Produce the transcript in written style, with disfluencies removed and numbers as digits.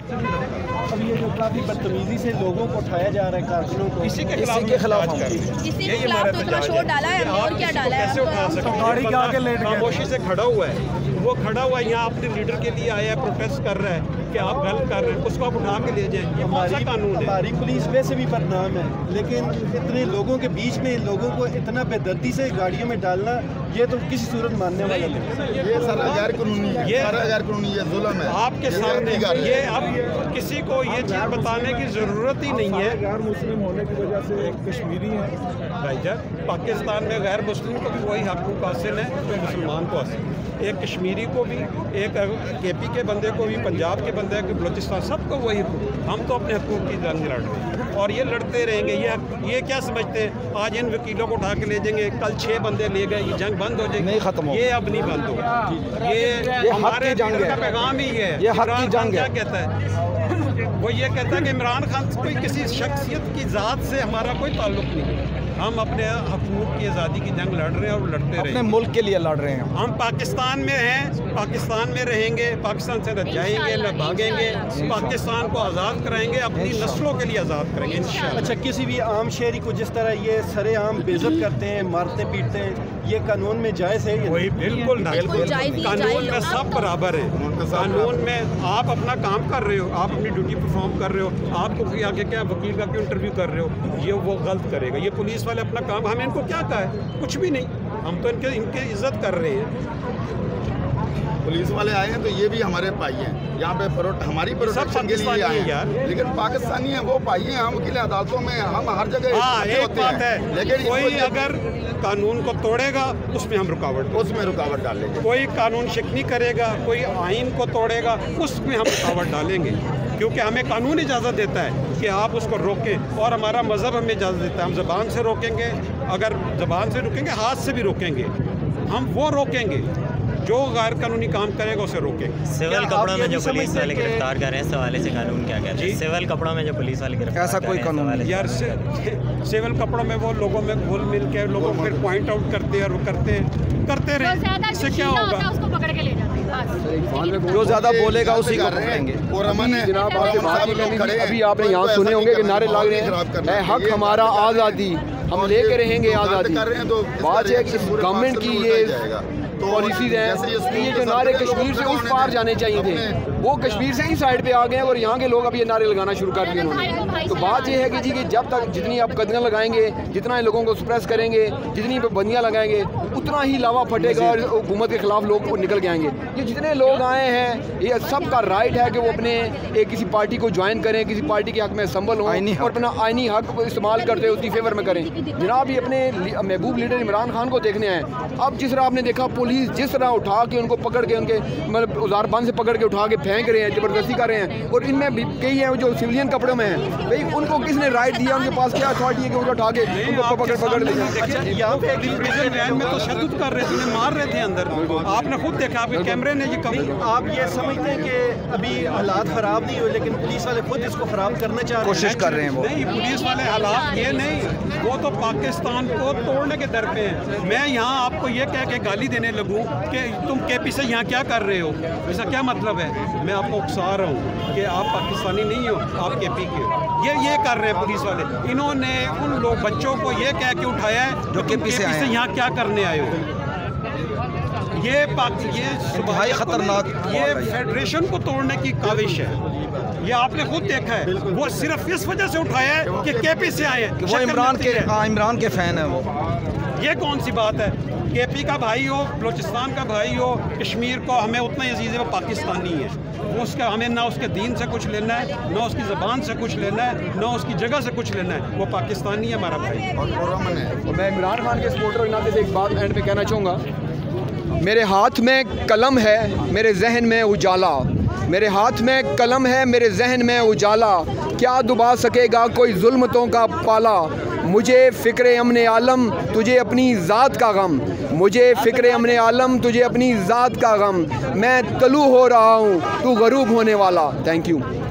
अब ये जो काफ़ी बदतमीजी से लोगों को उठाया जा रहा है कारकुनों को, इसी के खिलाफ तो इतना शोर डाला है और क्या डाला है? कैसे उठा सकते हैं? खामोशी से खड़ा हुआ है, वो खड़ा हुआ है यहाँ अपने लीडर के लिए आया है, प्रोटेस्ट कर रहा है कि आप गलत कर रहे हैं, उसको आप उठा के ले जाएं। ये कौन सा कानून है? हमारी पुलिस वैसे भी बदनाम है, लेकिन इतने लोगों के बीच में लोगों को इतना बेदर्दी से गाड़ियों में डालना, ये तो किसी सूरत मानने वाला नहीं। ये सारा गैर कानूनी है, ये सारा गैर कानूनी है, जुल्म है आपके सामने। ये अब किसी को ये चीज़ बताने की ज़रूरत ही नहीं है। गैर मुस्लिम होने की वजह से एक कश्मीरी है भाईजान, पाकिस्तान में गैर मुस्लिम को भी वही हकूक़ हासिल है जो मुसलमान को हासिल है। एक कश्मीरी को भी, एक KP के बंदे को भी, पंजाब के बंदे को, बलूचिस्तान, सबको वही हकूक़। हम तो अपने हकूक़ की जंग लड़ रहे हैं और ये लड़ते रहेंगे। ये क्या समझते हैं आज इन वकीलों को उठा के ले जाएंगे, कल 6 बंदे ले गए, ये जंग बंद हो जाएगी? नहीं, खत्म हो, ये अब नहीं बंद होगा। ये हमारे जंग का पैगाम ही है। ये हक की जंग क्या कहता है? वो ये कहता है कि इमरान खान कोई किसी शख्सियत की ज़ात से हमारा कोई ताल्लुक़ नहीं है। हम अपने हकूक़ की आज़ादी की जंग लड़ रहे हैं और लड़ते रहेंगे, अपने मुल्क के लिए लड़ रहे हैं। हम पाकिस्तान में हैं, पाकिस्तान में रहेंगे, पाकिस्तान से न जाएंगे न भागेंगे, पाकिस्तान को आज़ाद कराएंगे, अपनी नस्लों के लिए आज़ाद करेंगे इंशाअल्लाह। अच्छा, किसी भी आम शहरी को जिस तरह ये सरेआम बेइज्जत करते हैं, मारते पीटते हैं, ये कानून में जायज़ है? वही बिल्कुल ना, कानून में सब बराबर है। कानून में आप अपना काम कर रहे हो, आप अपनी ड्यूटी परफॉर्म कर रहे हो, आपको आगे क्या वकील का क्यों इंटरव्यू कर रहे हो, ये वो गलत करेगा। ये पुलिस वाले अपना काम, हमें इनको क्या कहा है? कुछ भी नहीं, हम तो इनके इज्जत कर रहे हैं। पुलिस वाले आए हैं तो ये भी हमारे भाई हैं, यहाँ पे हमारी प्रोटेक्शन के लिए आए हैं, लेकिन पाकिस्तानी हैं, वो भाई हैं, हम वकील अदालतों में, हम हर जगह एक बात है, लेकिन कोई अगर कानून को तोड़ेगा उसमें हम रुकावट डालेंगे। कोई कानून शिकनी करेगा, कोई आइन को तोड़ेगा, उसमें हम रुकावट डालेंगे, क्योंकि हमें कानून इजाज़त देता है कि आप उसको रोकें और हमारा मज़हब हमें इजाज़त देता है। हम ज़बान से रोकेंगे, अगर ज़बान से रोकेंगे, हाथ से भी रोकेंगे, हम वो रोकेंगे जो गैर कानूनी काम करेगा उसे रोकेंगे। सिविल कपड़ों में जो पुलिस वाले गिरफ्तार कर रहे हैं, इस हवाले से कानून क्या कहते हैं? सिविल कपड़ों में जो पुलिस वाले गिरफ्तार, ऐसा कोई कानून यार? सिविल कपड़ों में वो लोगों में घुल मिल के लोगों को फिर पॉइंट आउट करते हैं और वो करते रहे, इससे क्या होगा? उसको पकड़ के ले जाते हैं, जो ज़्यादा बोलेगा उसी को पकड़ेंगे। अभी आपने यहाँ सुने होंगे कि नारे लाग रहे हैं, हक हमारा आज़ादी, हम लेके रहेंगे आज़ादी। बात है कि गवर्नमेंट की ये पॉलिसीज है कि ये जो नारे कश्मीर से उस पार जाने चाहिए थे, वो कश्मीर से ही साइड पे आ गए हैं और यहाँ के लोग अब ये नारे लगाना शुरू कर दिए उन्होंने। तो बात ये है कि जी कि जब तक जितनी आप कदम लगाएंगे, जितना लोगों को सप्रेस करेंगे, जितनी पाबंदियाँ लगाएंगे, उतना ही लावा फटेगा और हुकूमत के खिलाफ लोग निकल के आएंगे। ये जितने लोग आए हैं, ये सबका राइट है कि वो अपने किसी पार्टी को ज्वाइन करें, किसी पार्टी के हक में संबल हों और अपना आइनी हक इस्तेमाल करते उसकी फेवर में करें। जनाब ये अपने महबूब लीडर इमरान खान को देखने आए। अब जिस तरह आपने देखा पुलिस जिस तरह उठा के उनको पकड़ के उनके मतलब औजारबंद से पकड़ के उठा के फेंक रहे हैं, ज़बरदस्ती कर रहे हैं, और इनमें भी कई हैं जो सिविलियन कपड़ों में हैं। भाई उनको किसने राइट दिया? उनके पास क्या अथॉरिटी है कि उनको उठा के उनको पकड़ ले जाए? यहाँ पे प्रिजन वैन में तो तशद्दुद कर रहे थे, मार रहे थे अंदर, आपने खुद देखा, आपके कैमरे ने ये कभी। आप ये समझते हैं कि अभी हालात ख़राब नहीं हुए, लेकिन पुलिस वाले खुद इसको ख़राब करना चाह रहे हैं, कोशिश कर रहे हैं? वो नहीं, पुलिस वाले हालात ये नहीं, वो तो पाकिस्तान को तोड़ने के दर पे हैं। मैं यहाँ आपको ये कह के गाली देने लगूँ कि तुम KP से यहाँ क्या कर रहे हो, ऐसा क्या मतलब है? मैं आपको उकसा रहा हूँ कि आप पाकिस्तानी नहीं हो, आप KP के हो। ये कर रहे हैं पुलिस वाले। इन्होंने उन लोग बच्चों को ये कह के उठाया है जो KP से यहाँ क्या करने आए हो। ये सुबह खतरनाक, ये फेडरेशन को तोड़ने की काविश है। ये आपने खुद देखा है, वो सिर्फ इस वजह से उठाया है कि KP से आए, वो इमरान के फैन है। वो ये कौन सी बात है? KP का भाई हो, बलूचिस्तान का भाई हो, कश्मीर को हमें उतना ही अजीज़ है, वो पाकिस्तानी है। वो उसका हमें ना उसके दीन से कुछ लेना है, ना उसकी ज़बान से कुछ लेना है, ना उसकी जगह से कुछ लेना है। वो पाकिस्तानी है, हमारा भाई। और मैं इमरान खान के सपोर्टर नाते से एक बात एंड पे कहना चाहूँगा, मेरे हाथ में कलम है, मेरे जहन में उजाला, मेरे हाथ में कलम है, मेरे जहन में उजाला, क्या दुबा सकेगा कोई जुल्मतों का पाला। मुझे फ़िक्र अमन आलम, तुझे अपनी ज़ात का गम, मुझे फ़िक्र अमन आलम, तुझे अपनी ज़ात का गम, मैं तलू हो रहा हूँ, तू गरूब होने वाला। Thank you.